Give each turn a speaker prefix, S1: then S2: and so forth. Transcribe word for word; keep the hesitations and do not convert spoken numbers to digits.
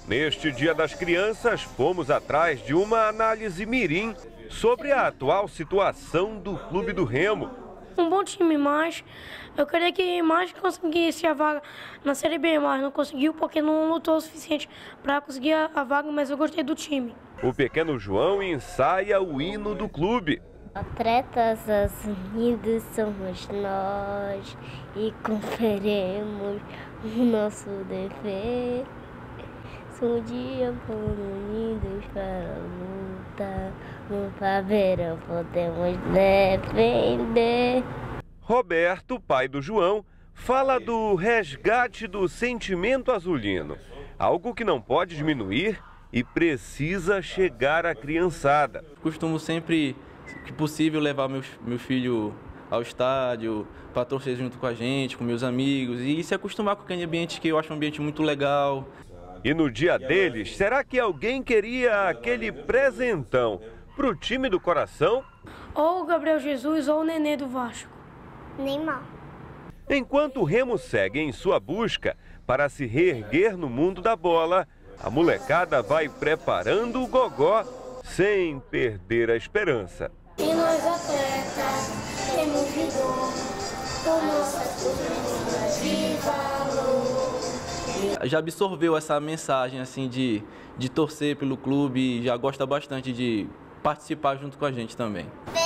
S1: Neste Dia das Crianças, fomos atrás de uma análise mirim sobre a atual situação do Clube do Remo.
S2: Um bom time, mas eu queria que mais conseguisse a vaga na Série B, mas não conseguiu porque não lutou o suficiente para conseguir a, a vaga, mas eu gostei do time.
S1: O pequeno João ensaia o hino do clube.
S3: Atletas unidos somos nós e cumpriremos o nosso dever. Um dia fomos unidos para a luta, no paveirão podemos defender.
S1: Roberto, pai do João, fala do resgate do sentimento azulino, algo que não pode diminuir e precisa chegar à criançada.
S4: Costumo sempre, que possível, levar meus, meu filho ao estádio para torcer junto com a gente, com meus amigos e se acostumar com aquele ambiente que eu acho um ambiente muito legal.
S1: E no dia deles, será que alguém queria aquele presentão para o time do coração?
S2: Ou o Gabriel Jesus ou o Nenê do Vasco.
S3: Neymar.
S1: Enquanto o Remo segue em sua busca para se reerguer no mundo da bola, a molecada vai preparando o gogó sem perder a esperança.
S2: E nós atletas temos vigor, com nossas coisas de valor.
S4: Já absorveu essa mensagem assim de, de torcer pelo clube e já gosta bastante de participar junto com a gente também.